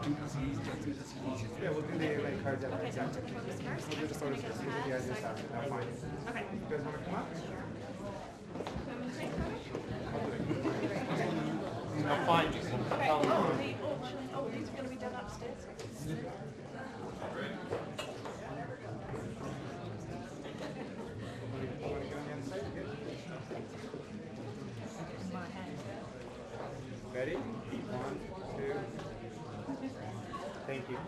Yeah, we'll do the like cards at the exact time. First, We'll do the photos first. We'll do the ideas after. That's fine. okay. You guys want to come up? I'll find you. Okay. Oh, these are going to be done upstairs. Ready? 1, 2. Thank you.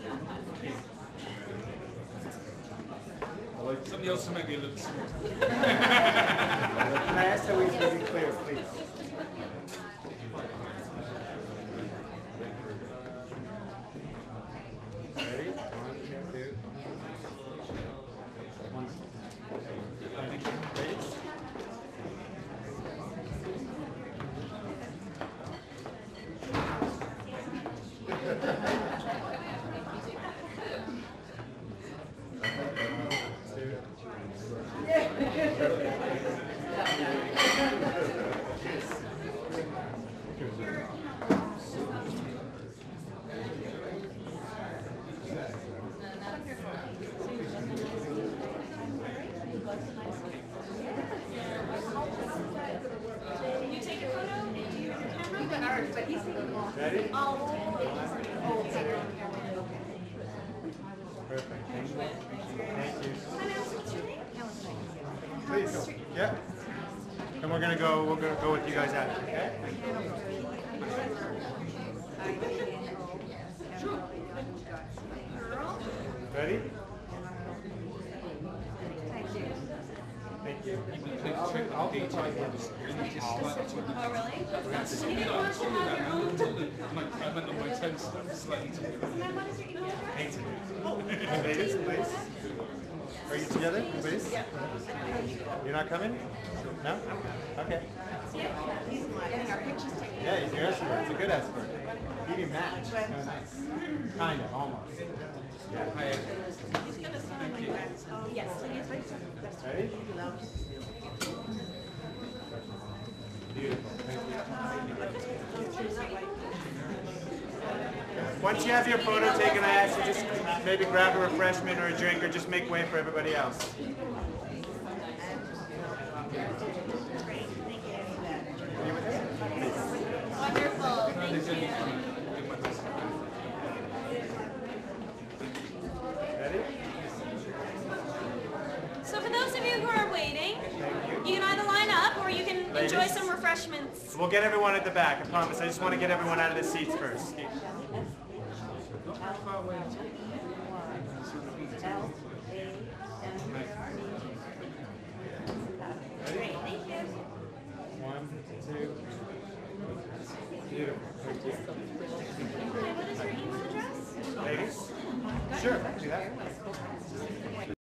Somebody else to make me look smart. Can I ask that we be clear, please? Ready? 1, 2. You take a photo and do you have a camera? But he's taking one. Ready? Perfect. Thank you. Thank you. What's your name? Please go. Yeah. And we're gonna go with you guys after, okay? Ready? Thank you. I'll be trying to Oh, really? You didn't want to have your own? I meant on my toes slightly too. What is your email address? Ladies, please. Are you together, please? You're not coming? No? Okay. Getting our pictures taken. Yeah, he's your escort. It's a good escort. You can match. Kind of, almost. Yeah. Hi, He's going to sign like that. Oh, yes, please. Ready? Beautiful. Thank you. Once you have your photo taken, I ask you just maybe grab a refreshment or a drink or just make way for everybody else. Wonderful. Thank you. Ready? So for those of you who are waiting, you can either line up or you can enjoy Ladies? some refreshments. We'll get everyone at the back, I promise. I just want to get everyone out of the seats first. Ready? 1, 2. Beautiful. Thank you. What is your email address? Ladies? Sure, do that.